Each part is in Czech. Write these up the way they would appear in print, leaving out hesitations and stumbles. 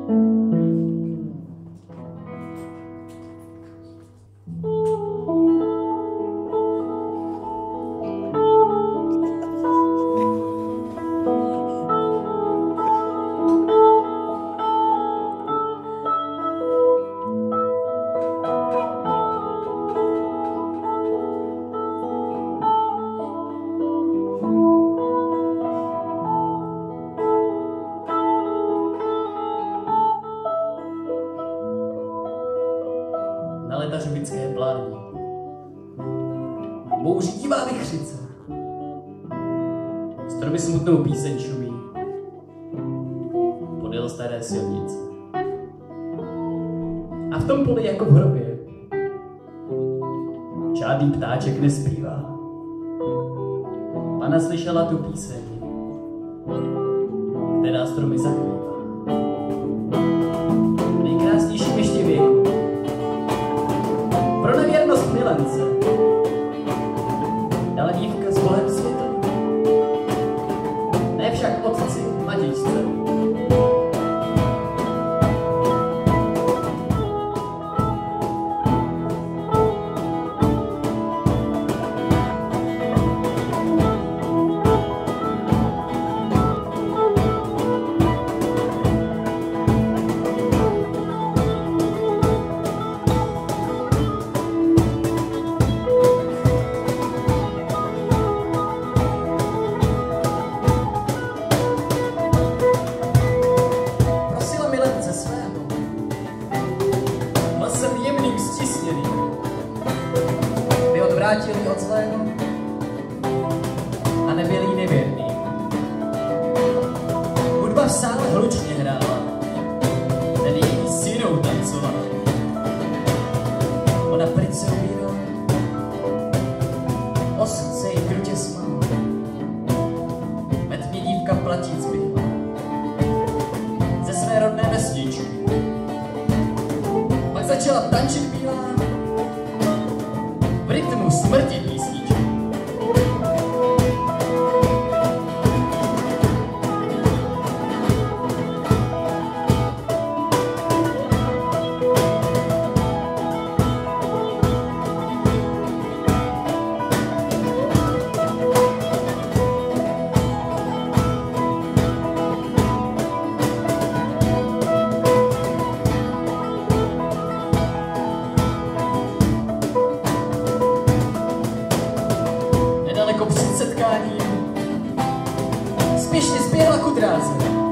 Na letařovické plání bouří divá vichřice. Stromy smutnou píseň šumí podél staré silnice. A v tom poli jako v hrobě žádný ptáček nespívá. Pana slyšela tu píseň, která stromy zachvívá. V nejkrásnějším ještě věku pro nevěrnost milence dala dívka s Bohem světlu, ne však otci matičce. Vrátili od zlého a nebyl jí nevěrný. Hudba v sále hlučně hrála, ten její synou tancoval. Ona pryč se ubíral, osud se jí krutě smál. Ve tmě dívka platíc byla ze své rodné vesničky. Pak začala tančit bílá v rytmu smrti písničky. Nedaleko před setkáním spěšně spěhla ku dráze.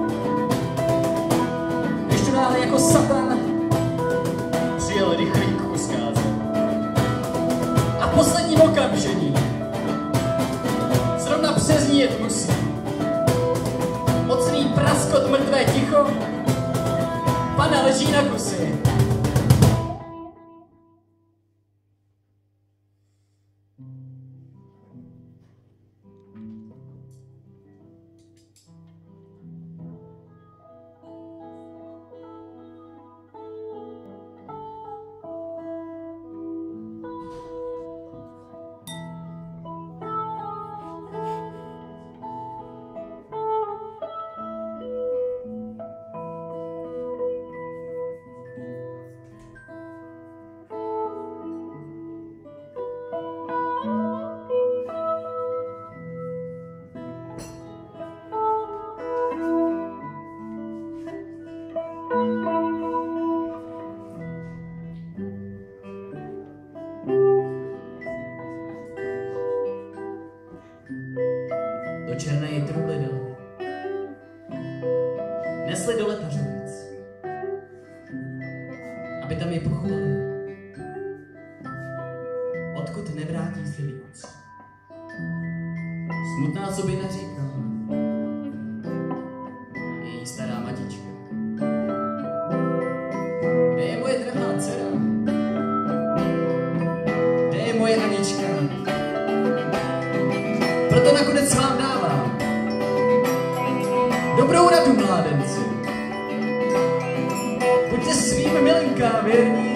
Ještě náhle jako satan přijel rychlík ku zkáze. A v posledním okamžení zrovna přes ní jet musí. Mocný praskot, mrtvé ticho, pana leží na kusy. Do černé ji truhly dali, nesli do Letařovic, aby tam je pochovali, odkud nevrátí se víc. Smutná sobě naříkala její stará matička. Kde je moje drahá dcera? Kde je moje Anička? Proto nakonec vám dávám dobrou radu, mládenci. Buďte svým milenkám věrní